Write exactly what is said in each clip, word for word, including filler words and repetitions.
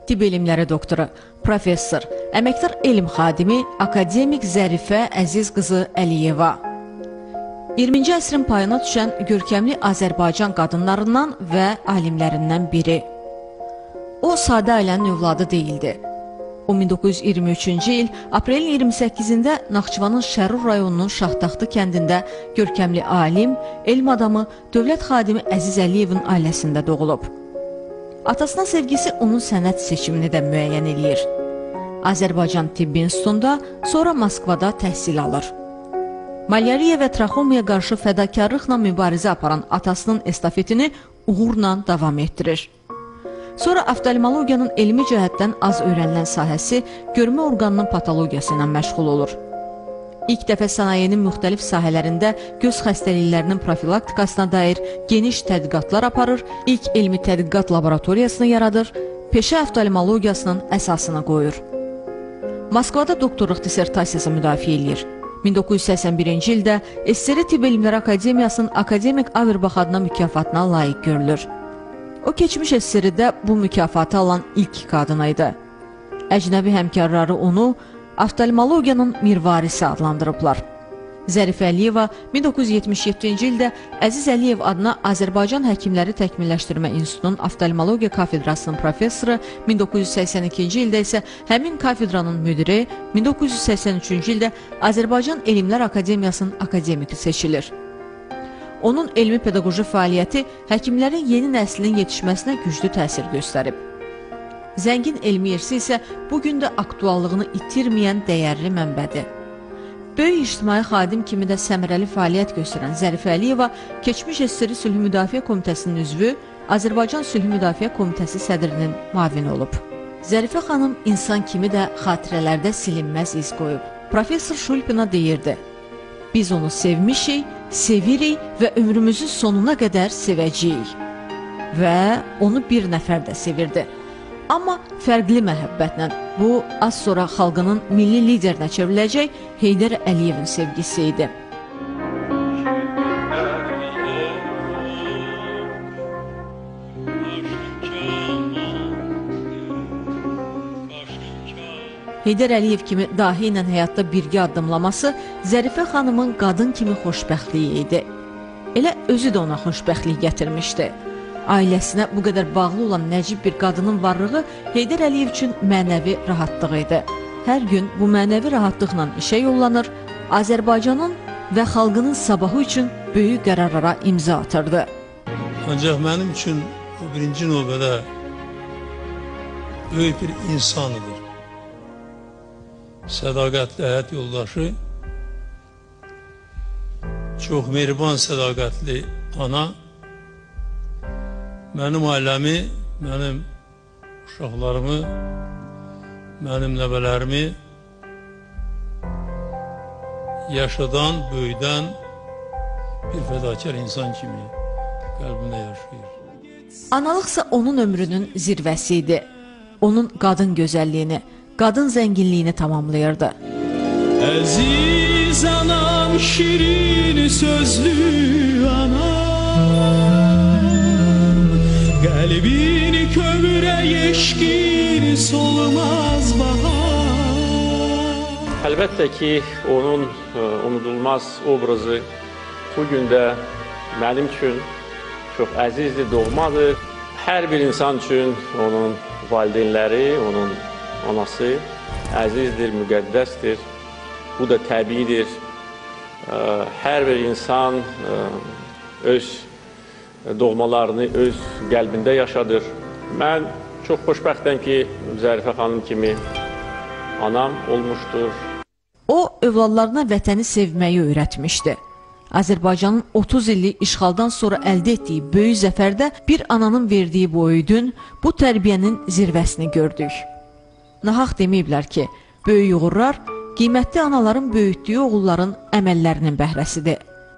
tibb elmləri doktoru, professor, əməkdar elm xadimi, akademik Zərifə Əziz qızı Əliyeva. iyirminci əsrin payına düşən görkəmli Azərbaycan qadınlarından və alimlərindən biri. O, sadə ailənin övladı deyildi. O, min doqquz yüz iyirmi üçüncü il aprelin iyirmi səkkizində Naxçıvanın Şərur rayonunun Şaxtaxtı kəndində görkəmli alim, elm adamı, dövlət xadimi Əziz Əliyevin ailəsində doğulub. Atasına sevgisi onun sənət seçimini də müəyyən eləyir. Azərbaycan Tibbi İnstitutunda, sonra Moskvada təhsil alır. Malyariya və traxomaya qarşı fədakarlıqla mübarizə aparan atasının estafetini uğurla davam etdirir. Sonra oftalmologiyanın elmi cəhətdən az öyrənilən sahəsi görmə orqanının patologiyası ilə məşğul olur. İlk dəfə sənayenin müxtəlif sahələrində göz xəstəliklərinin profilaktikasına dair geniş tədqiqatlar aparır, ilk elmi tədqiqat laboratoriyasını yaradır, peşə oftalmologiyasının əsasını qoyur. Moskvada doktorluq dissertasiyası müdafiə edir. min doqquz yüz səksən birinci ildə S S R Tibb Elmləri Akademiyasının Akademik Averbach adına mükafatına layiq görülür. O, keçmiş S S R-də bu mükafatı alan ilk qadını idi. Əcnəbi həmkarları onu oftalmologiyanın mirvarisi adlandırıblar. Zərifə Əliyeva min doqquz yüz yetmiş yeddinci ildə Əziz Əliyev adına Azərbaycan Həkimləri Təkmilləşdirmə İnstitutunun oftalmologiya kafedrasının professoru, min doqquz yüz səksən ikinci ildə isə həmin kafedranın müdiri, min doqquz yüz səksən üçüncü ildə Azərbaycan Elmlər Akademiyasının akademiki seçilir. Onun elmi pedaqoji fəaliyyəti həkimlərin yeni nəslinin yetişməsinə güclü təsir göstərib. Zəngin elmi irsi isə bugün də aktuallığını itirməyən dəyərli mənbədir. Böyük ictimai xadim kimi də səmərəli fəaliyyət göstərən Zərifə Əliyeva keçmiş S S R Sülh Müdafiə Komitəsinin üzvü, Azərbaycan Sülh Müdafiə Komitəsi sədrinin müavini olub. Zərifə xanım insan kimi də xatirələrdə silinməz iz qoyub. Professor Şulpina deyirdi: "Biz onu sevmişik, sevirik və ömrümüzün sonuna qədər sevəcəyik." Və onu bir nəfər də sevirdi. Amma fərqli məhəbbətlə, bu az sonra xalqının milli liderinə çevriləcək Heydər Əliyevin sevgisi idi. Heydər Əliyev kimi dahi ilə həyatda birgə addımlaması Zərifə xanımın qadın kimi xoşbəxtliyi idi. Elə özü də ona xoşbəxtlik gətirmişdi. Ailəsinə bu qədər bağlı olan nəcib bir qadının varlığı Heydər Əliyev üçün mənəvi rahatlıq idi. Hər gün bu mənəvi rahatlıqla işə yollanır, Azərbaycanın və xalqının sabahı üçün böyük qərarlara imza atırdı. Ancaq mənim üçün o birinci növbədə böyük bir insanıdır. Sədaqətli həyat yoldaşı, çox mehriban sədaqətli ana, mənim ailəmi, mənim uşaqlarımı, mənim nəvələrimi yaşadan, böyüdən bir fədakar insan kimi qəlbində yaşayır. Analıqsa onun ömrünün zirvəsi idi. Onun qadın gözəlliyini, qadın zənginliyini tamamlayırdı. Əziz anam, şirin sözlü anam, qəlbin kömürə yeşkin solmaz bahar. Əlbəttə ki, onun unudulmaz obrazı bugün də mənim üçün çox əzizdir, doğmadır. Hər bir insan üçün onun valideynləri, onun anası əzizdir, müqəddəsdir. Bu da təbiidir. Hər bir insan öz doğmalarını öz qəlbində yaşadır. Mən çox xoşbəxtəm ki, Zərifə xanım kimi anam olmuşdur. O, övladlarına vətəni sevməyi öyrətmişdi. Azərbaycanın otuz illik işğaldan sonra əldə etdiyi böyük zəfərdə bir ananın verdiyi bu öydün, bu tərbiyənin zirvəsini gördük. Nahaq deməyiblər ki, böyük uğurlar qiymətli anaların böyütdüyü oğulların əməllərinin bəhrəsidir.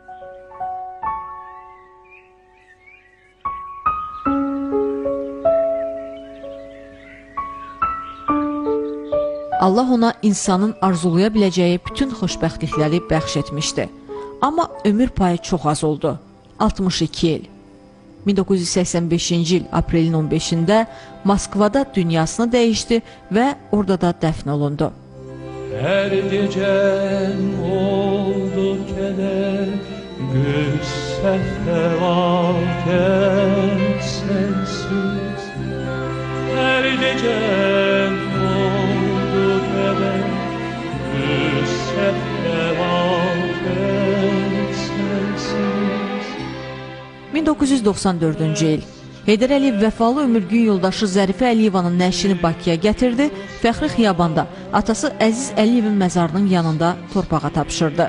Allah ona insanın arzulaya biləcəyi bütün xoşbəxtlikləri bəxş etmişdi. Amma ömür payı çox az oldu. altmış iki il. min doqquz yüz səksən beşinci il aprelin on beşində Moskvada dünyasını dəyişdi və orada da dəfn olundu. Her gecem oldu keder, güssefte varken sensiz. Her gecem oldu keder, güssefte varken sensiz. min doqquz yüz doxsan dördüncü il Heydər Əliyev vəfalı ömürgün yoldaşı Zərifə Əliyevanın nəşini Bakıya gətirdi, Fəxri Xiyabanda atası Əziz Əliyevin məzarının yanında torpağa tapşırdı.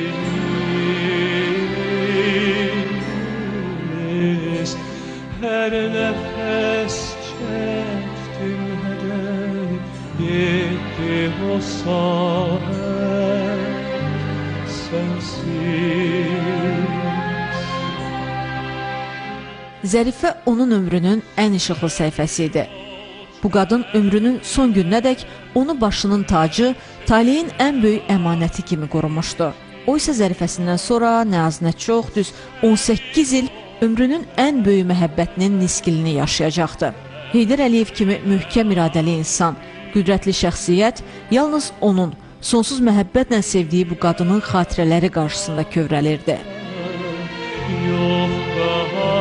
Her nefes çektim heder, gitti o saat sensiz. Zərifə onun ömrünün ən işıqlı səhifəsi idi. Bu qadın ömrünün son gününədək onu başının tacı, taleyin ən böyük əmanəti kimi qorumuşdu. O isə Zərifəsindən sonra nə az nə çox düz on səkkiz il ömrünün ən böyük məhəbbətinin niskilini yaşayacaqdı. Heydər Əliyev kimi möhkəm iradəli insan, qüdrətli şəxsiyyət yalnız onun sonsuz məhəbbətlə sevdiyi bu qadının xatirələri qarşısında kövrəlirdi. Yox daha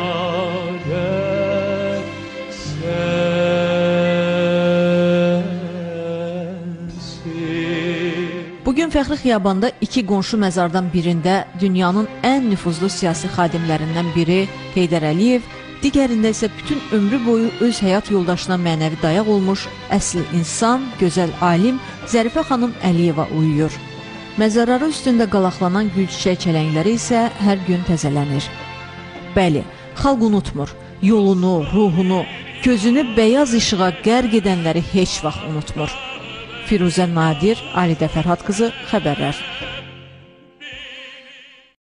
Bugün Fəxri Xiyabanda iki qonşu məzardan birində dünyanın ən nüfuzlu siyasi xadimlərindən biri Heydər Əliyev, digərində isə bütün ömrü boyu öz həyat yoldaşına mənəvi dayaq olmuş əsl insan, gözəl alim Zərifə xanım Əliyeva uyuyur. Məzarları üstündə qalaqlanan gül çiçək çələngləri isə hər gün təzələnir. Bəli, xalq unutmur, yolunu, ruhunu, gözünü bəyaz işığa qərq edənləri heç vaxt unutmur. Firuzə Nadir, Alidə Fərhad qızı, Xəbərlər.